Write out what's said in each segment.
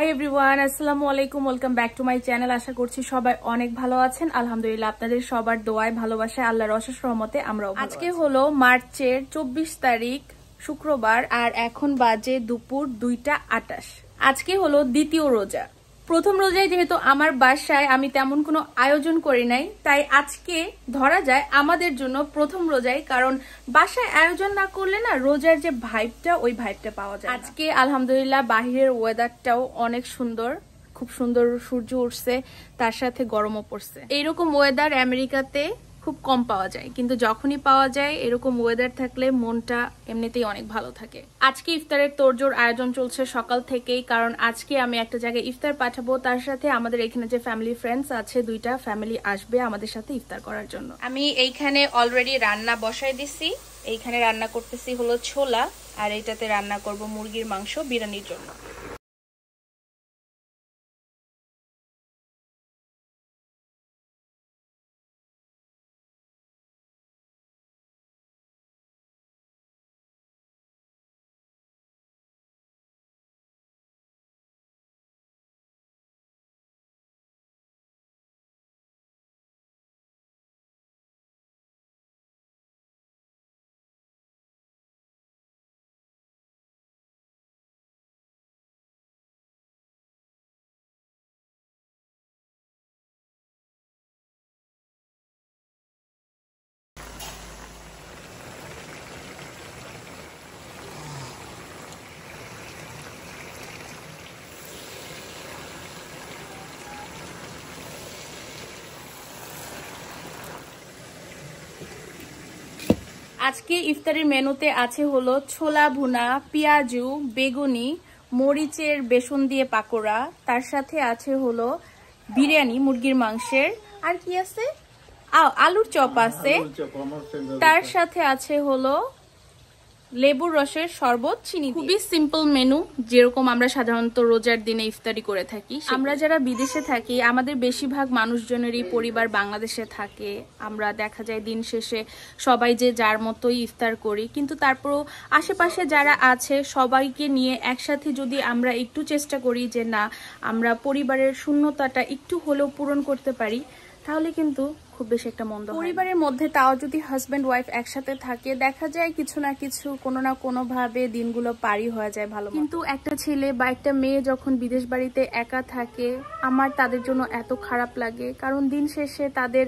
High everyone, আসসালামু আলাইকুম, welcome back to my channel. আশা করছি সবাই অনেক ভালো আছেন। আলহামদুলিল্লাহ, আপনাদের সবার দোয়ায় ভালোবাসায় আল্লাহর অশেষ রহমতে আমরাও ভালো আছি। আজকে হলো মার্চের 24 তারিখ শুক্রবার, আর এখন বাজে দুপুর 2টা 28। আজকে হলো দ্বিতীয় রোজা। প্রথম রোজায় যেহেতু আমার বাসায় আমি তেমন কোনো আয়োজন করি নাই, তাই আজকে ধরা যায় আমাদের জন্য প্রথম রোজায়, কারণ বাসায় আয়োজন না করলে না রোজার যে ভাইবটা, ওই ভাইবটা পাওয়া যায়। আজকে আলহামদুলিল্লাহ বাহিরের ওয়েদারটাও অনেক সুন্দর, খুব সুন্দর সূর্য উঠছে, তার সাথে গরমও পড়ছে। এইরকম ওয়েদার আমেরিকাতে খুব কম পাওয়া যায়, কিন্তু যখনই পাওয়া যায় এরকম ওয়েদার থাকলে মনটা এমনিতেই অনেক ভালো থাকে। আজকে ইফতারের তোড়জোড় আয়োজন চলছে সকাল থেকেই, কারণ আজকে আমি একটা জায়গায় ইফতার পাঠাবো। তার সাথে আমাদের এখানে যে ফ্যামিলি ফ্রেন্ডস আছে, 2টা ফ্যামিলি আসবে আমাদের সাথে ইফতার করার জন্য। আমি এইখানে অলরেডি রান্না বসাই দিছি। এইখানে রান্না করতেছি হলো ছোলা, আর এইটাতে রান্না করব মুরগির মাংস বিরিয়ানির জন্য। আজকে ইফতারের মেনুতে আছে হলো ছোলা ভুনা, পেঁয়াজু, বেগুনি, মরিচের বেসন দিয়ে পাকোড়া, তার সাথে আছে হলো বিরিয়ানি মুরগির মাংসের, আর কি আছে আলুর চপ আছে, তার সাথে আছে হলো লেবুর রসের শরবত, চিনি। খুবই সিম্পল মেনু, যেরকম আমরা সাধারণত রোজার দিনে ইফতারি করে থাকি। আমরা যারা বিদেশে থাকি, আমাদের বেশিরভাগ মানুষজনেরই পরিবার বাংলাদেশে থাকে। আমরা দেখা যায় দিন শেষে সবাই যে যার মতোই ইফতার করি, কিন্তু তারপরও আশেপাশে যারা আছে সবাইকে নিয়ে একসাথে যদি আমরা একটু চেষ্টা করি যে না, আমরা পরিবারের শূন্যতাটা একটু হলেও পূরণ করতে পারি, তাহলে কিন্তু খুব বেশি একটা মন্দ হয় না। পরিবারের মধ্যে তাও যদি হাজব্যান্ড ওয়াইফ একসাথে থাকে, দেখা যায় কিছু না কিছু কোনো না কোনো ভাবে দিনগুলো পারি হয়ে যায় ভালো। কিন্তু একটা ছেলে বা একটা মেয়ে যখন বিদেশ বাড়িতে একা থাকে, আমার তাদের জন্য এত খারাপ লাগে, কারণ দিন শেষে তাদের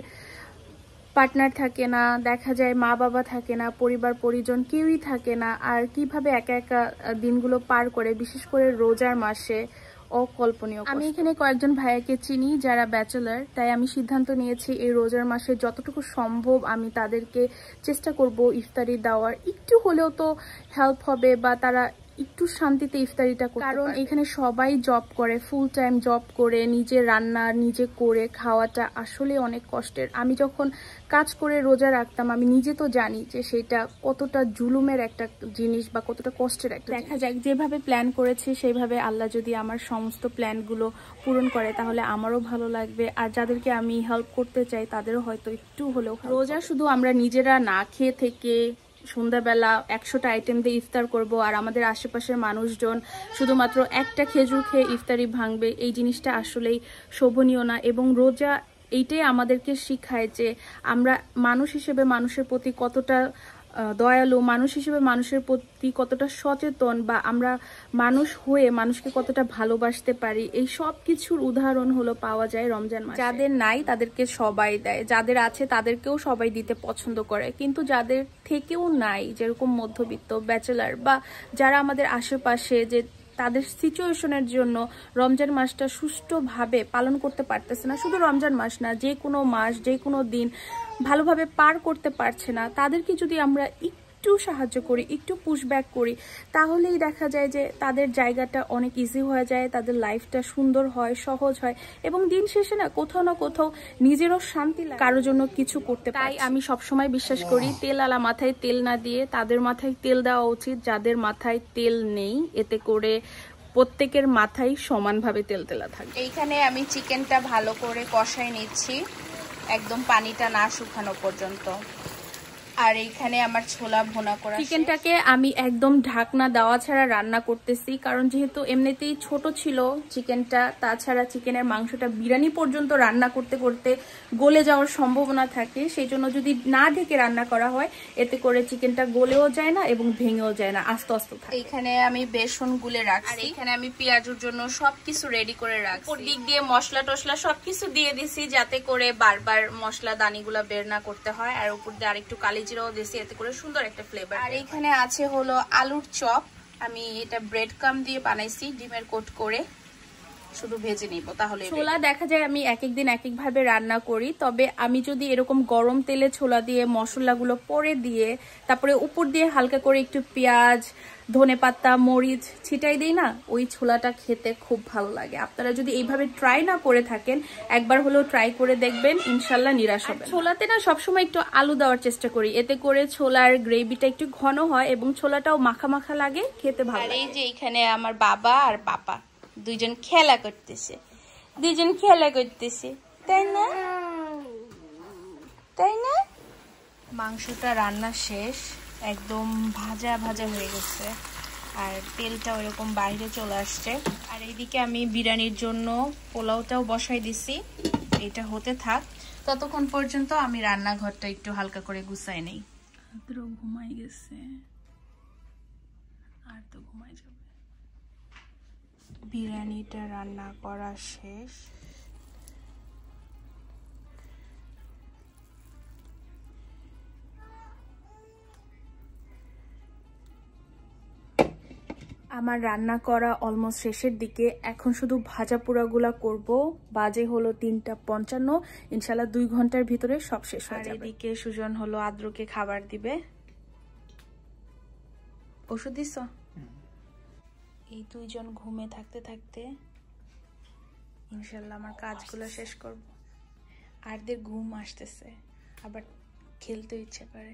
পার্টনার থাকে না, দেখা যায় মা বাবা থাকে না, পরিবার পরিজন কেউই থাকে না। আর কিভাবে একা একা দিনগুলো পার করে, বিশেষ করে রোজার মাসে, অকল্পনীয়। আমি এখানে কয়েকজন ভাইয়াকে চিনি যারা ব্যাচেলার, তাই আমি সিদ্ধান্ত নিয়েছি এই রোজার মাসে যতটুকু সম্ভব আমি তাদেরকে চেষ্টা করব ইফতারি দেওয়ার। একটু হলেও তো হেল্প হবে, বা তারা একটু শান্তিতে ইফতারিটা করতে পারবে। কারণ এখানে সবাই জব করে, ফুল টাইম জব করে, নিজে রান্না নিজে করে খাওয়াটা আসলে অনেক কষ্টের। আমি যখন কাজ করে রোজা রাখতাম, আমি নিজে তো জানি যে সেটা কতটা জুলুমের একটা জিনিস বা কতটা কষ্টের একটা। দেখা যাক, যেভাবে প্ল্যান করেছি সেইভাবে আল্লাহ যদি আমার সমস্ত প্ল্যানগুলো পূরণ করে, তাহলে আমারও ভালো লাগবে, আর যাদেরকে আমি হেল্প করতে চাই তাদেরও হয়তো একটু হলেও। রোজা শুধু আমরা নিজেরা না খেয়ে থেকে সন্ধ্যাবেলা 100টা আইটেম দিয়ে ইফতার করব, আর আমাদের আশেপাশের মানুষজন শুধুমাত্র একটা খেজুর খেয়ে ইফতারি ভাঙবে, এই জিনিসটা আসলেই শোভনীয় না। এবং রোজা এইটাই আমাদেরকে শিখায় যে আমরা মানুষ হিসেবে মানুষের প্রতি কতটা দয়ালু, মানুষ হিসেবে মানুষের প্রতি কতটা সচেতন, বা আমরা মানুষ হয়ে মানুষকে কতটা ভালোবাসতে পারি, এই সব কিছুর উদাহরণ হলো পাওয়া যায় রমজান মাসে। যাদের নাই তাদেরকে সবাই দেয়, যাদের আছে তাদেরকেও সবাই দিতে পছন্দ করে, কিন্তু যাদের থেকেও নাই, যেরকম মধ্যবিত্ত, ব্যাচেলার, বা যারা আমাদের আশেপাশে, যে তাদের সিচুয়েশনের জন্য রমজান মাসটা সুষ্ঠুভাবে পালন করতে পারতেছে না, শুধু রমজান মাস না, যে কোনো মাস, যে কোনো দিন ভালোভাবে পার করতে পারছে না, তাদেরকে যদি আমরা একটু সাহায্য করি, একটু পুশব্যাক করি, তাহলেই দেখা যায় যে তাদের জায়গাটা অনেক ইজি হয়ে যায়, তাদের লাইফটা সুন্দর হয়, সহজ হয়, এবং দিন শেষে না কোথাও না কোথাও নিজেরও শান্তি লাগে কারোর জন্য কিছু করতে। তাই আমি সবসময় বিশ্বাস করি, তেল আলা মাথায় তেল না দিয়ে তাদের মাথায় তেল দেওয়া উচিত যাদের মাথায় তেল নেই, এতে করে প্রত্যেকের মাথায় সমানভাবে তেল তেলা থাকে। এইখানে আমি চিকেনটা ভালো করে কষাই নিচ্ছি, একদম পানিটা না শুকানো পর্যন্ত। আর এইখানে আমার ছোলা ভুনা করা। চিকেনটাকে আমি একদম ঢাকনা দেওয়া ছাড়া রান্না করতেছি, কারণ যেহেতু এমনিতেই ছোট ছিল চিকেনটা, তাছাড়া চিকেনের মাংসটা বিরিয়ানি পর্যন্ত রান্না করতে করতে গলে যাওয়ার সম্ভাবনা থাকে। সেই জন্য যদি না ঢেকে রান্না করা হয় এতে করে চিকেনটা গলেও যায় না এবং ভেঙেও যায় না, আস্তে আস্তে থাকে। এইখানে আমি বেসন গুলে রাখছি, আর এইখানে আমি পেঁয়াজুর জন্য সবকিছু রেডি করে রাখছি। ওর দিক দিয়ে মশলা টসলা সবকিছু দিয়ে দিছি যাতে করে বারবার মশলা দানিগুলা বের না করতে হয়। আর উপর দিয়ে আরেকটু কালি জিরাও দিয়েছি, এতে করে সুন্দর একটা ফ্লেভার। আর এখানে আছে হলো আলুর চপ, আমি এটা ব্রেড কাম দিয়ে বানাইছি, ডিমের কোট করে শুধু ভেজে নিব। তাহলে ছোলা দেখা যায় আমি এক এক দিন এক এক ভাবে রান্না করি, তবে আমি যদি এরকম গরম তেলে ছোলা দিয়ে মশলাগুলো পরে দিয়ে তারপরে উপর দিয়ে হালকা করে একটু পেঁয়াজ, ধনেপাতা, মরিচ ছিটাই দিই না, ওই ছোলাটা খেতে খুব ভালো লাগে। আপনারা যদি এইভাবে ট্রাই না করে থাকেন একবার হলেও ট্রাই করে দেখবেন, ইনশাল্লাহ নিরাশ হবেন। ছোলাতে না সবসময় একটু আলু দেওয়ার চেষ্টা করি, এতে করে ছোলার গ্রেভিটা একটু ঘন হয় এবং ছোলাটাও মাখা মাখা লাগে, খেতে ভালো লাগে। আর এই যে এখানে আমার বাবা আর পাপা দুইজন খেলা করতেছে, তাই না? তাই না? মাংসটা রান্না শেষ, একদম ভাজা ভাজা হয়ে গেছে আর তেলটা ওইরকম বাইরে চলে আসছে। আর এইদিকে আমি বিরিয়ানির জন্য পোলাওটাও বসাই দিছি, এটা হতে থাক। ততক্ষণ পর্যন্ত আমি রান্নাঘরটা একটু হালকা করে গুছাই নেই। ঘুমাই গেছে, আর তো ঘুমাই যাবে। বিরিয়ানিটা রান্না করা শেষ। আমার রান্না করা অলমোস্ট শেষের দিকে, এখন শুধু ভাজা পোড়াগুলা করব। বাজে হলো 3:55, ইনশাল্লাহ 2 ঘন্টার ভিতরে সব শেষ হয়ে যাবে। এদিকে সুজন হলো আদ্রকে খাবার দিবে। ওষুধ দিছ? এই দুইজন ঘুমে থাকতে থাকতে ইনশাল্লাহ আমার কাজগুলো শেষ করব। আরদের ঘুম আসতেছে, আবার খেলতে ইচ্ছে করে।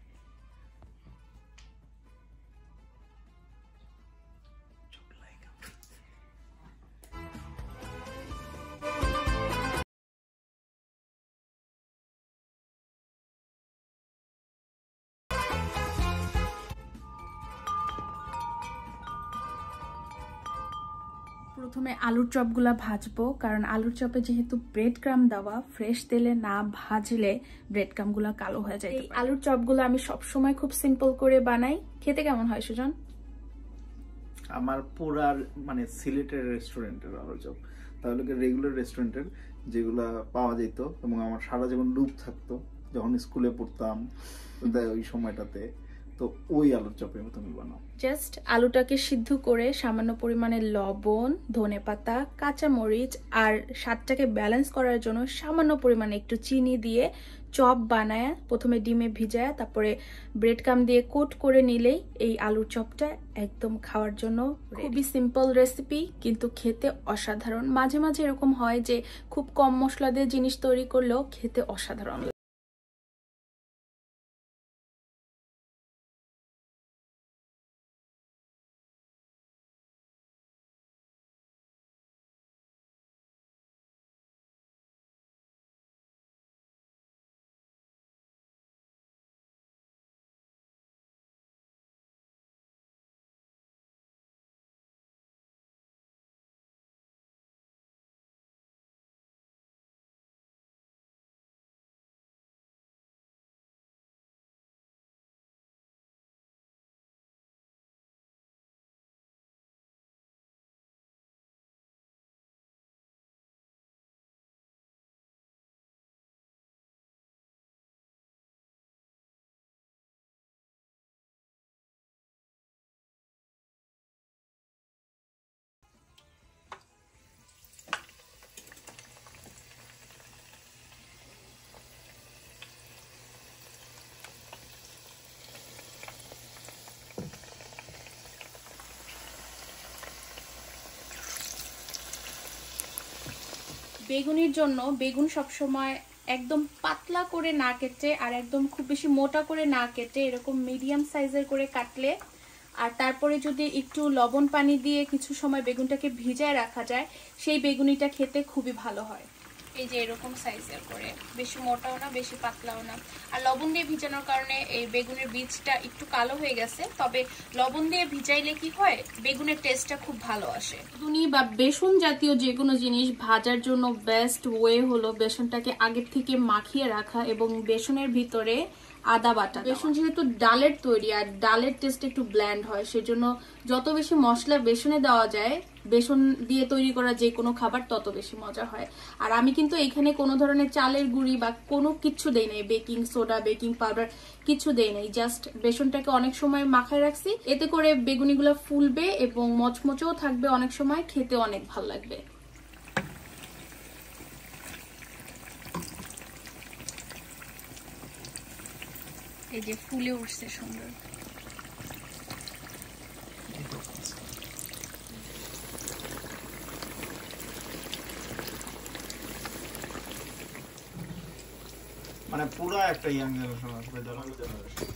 প্রথমে আলুর চপগুলা ভাজবো, কারণ আলুর চপে যেহেতু ব্রেড ক্রাম দেওয়া, ফ্রেশ তেলে না ভাজলে ব্রেড ক্রামগুলা কালো হয়ে যায়। এই আলুর চপগুলো আমি সবসময় খুব সিম্পল করে বানাই। খেতে কেমন হয় সুজন? আমার পুরার মানে সিলেটের রেস্টুরেন্টের আলুর চপ, তাহলে রেগুলার রেস্টুরেন্টের যেগুলা পাওয়া যেত, এবং আমার সারা জীবন লুপ থাকতো যখন স্কুলে পড়তাম ওই সময়টাতে, তো ওই আলুর চপের মতো আমি বানাও। জাস্ট আলুটাকে সিদ্ধ করে সামান্য পরিমাণে লবণ, ধনেপাতা, কাঁচামরিচ আর স্বাদটাকে ব্যালেন্স করার জন্য সামান্য পরিমাণে একটু চিনি দিয়ে চপ বানায় প্রথমে ডিমে ভিজায় তারপরে ব্রেড ক্রাম দিয়ে কোট করে নিলেই এই আলুর চপটা একদম খাওয়ার জন্য খুবই সিম্পল রেসিপি, কিন্তু খেতে অসাধারণ। মাঝে মাঝে এরকম হয় যে খুব কম মশলা দিয়ে জিনিস তৈরি করলেও খেতে অসাধারণ। বেগুনির জন্য বেগুন সবসময় একদম পাতলা করে না কেটে আর একদম খুব বেশি মোটা করে না কেটে এরকম মিডিয়াম সাইজের করে কাটলে, আর তারপরে যদি একটু লবণ পানি দিয়ে কিছু সময় বেগুনটাকে ভিজায় রাখা যায়, সেই বেগুনিটা খেতে খুবই ভালো হয়। এই যে এরকম সাইজের করে, বেশি মোটাও না বেশি পাতলাও না। আর লবণ দিয়ে ভিজানোর কারণে এই বেগুনের বীজটা একটু কালো হয়ে গেছে, তবে লবণ দিয়ে ভিজাইলে কি হয় বেগুনের টেস্টটা খুব ভালো আসে। বেগুনি বা বেসন জাতীয় যে কোনো জিনিস ভাজার জন্য বেস্ট ওয়ে হলো বেসনটাকে আগের থেকে মাখিয়ে রাখা এবং বেসনের ভিতরে আদা বাটা। বেসন যেহেতু ডালের তৈরি আর ডালের টেস্ট একটু ব্ল্যান্ড হয়, সেজন্য যত বেশি মশলা বেসনে দেওয়া যায়, বেসন দিয়ে তৈরি করা যে কোনো খাবার তত বেশি মজা হয়। আর আমি কিন্তু এখানে কোনো ধরনের চালের গুঁড়ি বা কোনো কিছু দেই নাই, বেকিং সোডা বেকিং পাউডার কিছু দেই নাই, জাস্ট বেসনটাকে অনেক সময় মাখায় রাখছি। এতে করে বেগুনিগুলো ফুলবে এবং মচমচেও থাকবে, অনেক সময় খেতে অনেক ভালো লাগবে। এই যে ফুলে উঠছে সুন্দর। মানে পুরো একটা ইয়াং জেনারেশন আসবে যারা জেনারেশন।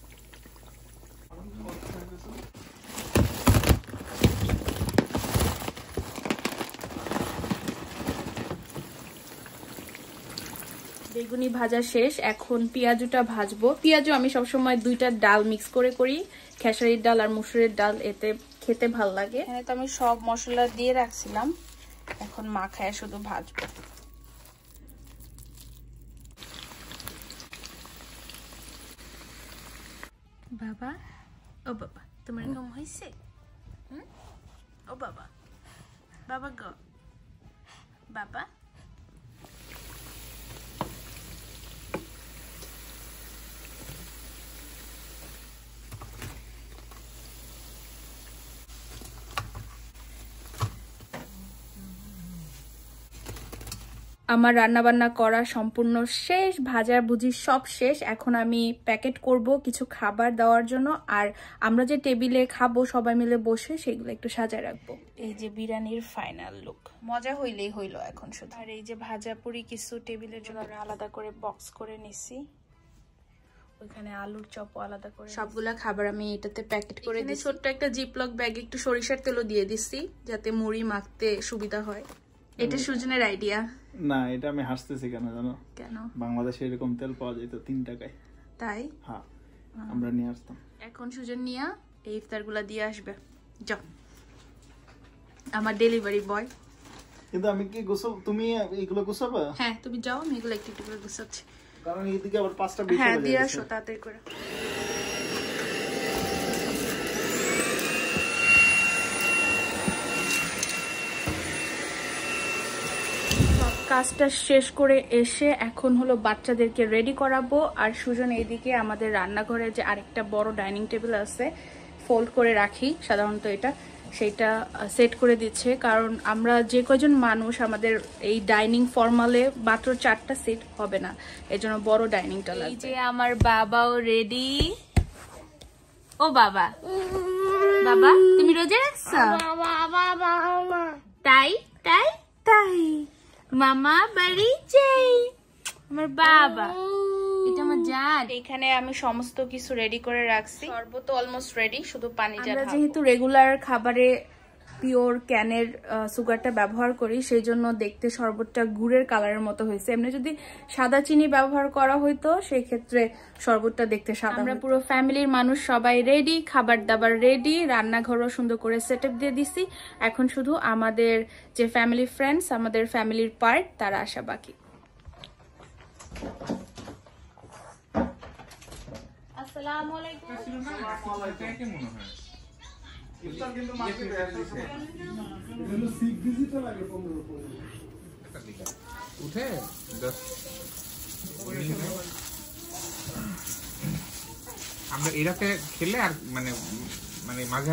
বেগুনি ভাজা শেষ, এখন পেঁয়াজুটা ভাজবো। পেঁয়াজু আমি সবসময় দুইটা ডাল মিক্স করে করি, খেসারির ডাল আর মসুরের ডাল, এতে খেতে ভাল লাগে। এখানে তো আমি সব মশলা দিয়ে রাখছিলাম, এখন মাখায় শুধু ভাজবো। বাবা, ও বাবা, তোমার এরকম হয়েছে? ও বাবা, বাবা গো, বাবা। আমার রান্না বান্না করা সম্পূর্ণ শেষ, ভাজা ভুজি সব শেষ। এখন আমি প্যাকেট করব কিছু খাবার দেওয়ার জন্য, আর আমরা যে টেবিলে খাবো সবাই মিলে বসে সেগুলো একটু সাজায় রাখবো। এই যে বিরিয়ানির ফাইনাল লুক, মজা হইলেই হইলো এখন শুধু। আর এই যে ভাজা পুরি কিছু টেবিলের জন্য আলাদা করে বক্স করে নিছি, ওইখানে আলুর চপ আলাদা করে। সবগুলা খাবার আমি এটাতে প্যাকেট করে দিয়েছি। ছোট্ট একটা জিপলক ব্যাগে একটু সরিষার তেলও দিয়ে দিচ্ছি যাতে মুড়ি মাখতে সুবিধা হয়। এটা সুজনের আইডিয়া না, এটা আমি হাসতেছি কেন জানো? কেন? বাংলাদেশে এরকম তেল পাওয়া যেত 3 টাকায়। তাই? হ্যাঁ, আমরা নিয়ে আসতাম। এখন সুজন নিয়া এই ইফতারগুলা দিয়ে আসবে। যাও, আমার ডেলিভারি বয়। কিন্তু আমি কি গোসল, তুমি এগুলো গোছাবা? হ্যাঁ তুমি যাও, আমি এগুলো একটু একটু করে গোছাচ্ছি। কারণ এইদিকে আবার 5টা বেজে গেছে। হ্যাঁ দিয়ে আসো তাড়াতাড়ি করে। কাজটা শেষ করে এসে এখন হলো বাচ্চাদেরকে রেডি করাবো। আর সুজন এইদিকে আমাদের রান্নাঘরে যে আরেকটা বড় ডাইনিং টেবিল আছে, ফোল্ড করে রাখি সাধারণত এটা, সেটা সেট করে দিচ্ছে। কারণ আমরা যে কয়জন মানুষ, আমাদের এই ডাইনিং ফর্মালে মাত্র 4টা সিট হবে না, এজন্য বড় ডাইনিংটা লাগবে। এই যে আমার বাবাও রেডি। ও বাবা, বাবা তুমি রোজা রাখছো? তাই তাই তাই মামা বাড়ি যাই। আমার বাবা, এটা আমার জান। এখানে আমি সমস্ত কিছু রেডি করে রাখছি, শরবত অলমোস্ট রেডি, শুধু পানি জাল। আমরা যেহেতু রেগুলার খাবারে পিওর ক্যানের সুগারটা ব্যবহার করি, সেই জন্য দেখতে শরবতটা গুড়ের কালারের মতো হয়েছে। এমনি যদি সাদা চিনি ব্যবহার করা হইতো সেই ক্ষেত্রে শরবতটা দেখতে সাদা। আমরা পুরো ফ্যামিলির মানুষ সবাই রেডি, খাবার দাবার রেডি, রান্নাঘরও সুন্দর করে সেটআপ দিয়ে দিছি। এখন শুধু আমাদের যে ফ্যামিলি ফ্রেন্ডস, আমাদের ফ্যামিলির পার্ট, তারা আসা বাকি। আসসালামু আলাইকুম। ইফতার কিন্তু মাকে দিয়েছে। এগুলো সিক ভিজিট লাগে 15 করে। উঠে 10 আমরা এরাতে খেলে আর মানে মাঝে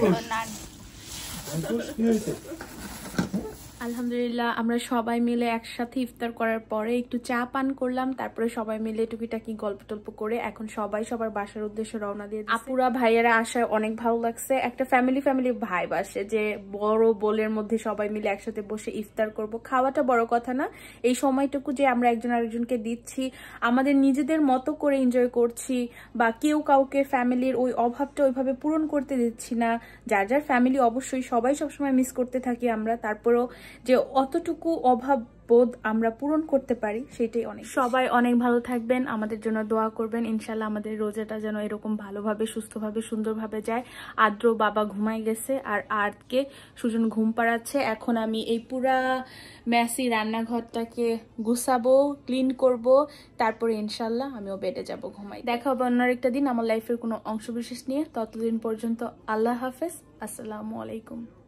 আলহামদুলিল্লাহ আমরা সবাই মিলে একসাথে ইফতার করার পরে একটু চা পান করলাম, তারপরে সবাই মিলে টুকিটাকি গল্প টল্প করে এখন সবাই সবার বাসার উদ্দেশ্যে রওনা দিয়ে দিয়েছে। আপুরা ভাইয়ারা আসায় অনেক ভালো লাগছে, একটা ফ্যামিলি ভাইব আসে যে বড় বোলের মধ্যে সবাই মিলে একসাথে বসে ইফতার করব। খাওয়াটা বড় কথা না, এই সময়টুকু যে আমরা একজন আরেকজনকে দিচ্ছি, আমাদের নিজেদের মতো করে এনজয় করছি, বা কেউ কাউকে ফ্যামিলির ওই অভাবটা ওইভাবে পূরণ করতে দিচ্ছি না। যার যার ফ্যামিলি অবশ্যই সবাই সবসময় মিস করতে থাকি আমরা, তারপরেও যে অতটুকু অভাব বোধ আমরা পূরণ করতে পারি, সেটাই অনেক। সবাই অনেক ভালো থাকবেন, আমাদের জন্য দোয়া করবেন। ইনশাল্লাহ আমাদের রোজাটা যেন এরকম ভালোভাবে, সুস্থভাবে, সুন্দরভাবে যায়। আদ্র বাবা ঘুমাই গেছে, আর আর্টকে সুজন ঘুম পাড়াচ্ছে। এখন আমি এই পুরা মেসি রান্নাঘরটাকে গুছাবো, ক্লিন করব, তারপরে ইনশাল্লাহ আমিও বেডে যাব ঘুমাই। দেখা হবে অন্য একটা দিন আমার লাইফের কোনো অংশবিশেষ নিয়ে। ততদিন পর্যন্ত আল্লাহ হাফেজ, আসসালামু আলাইকুম।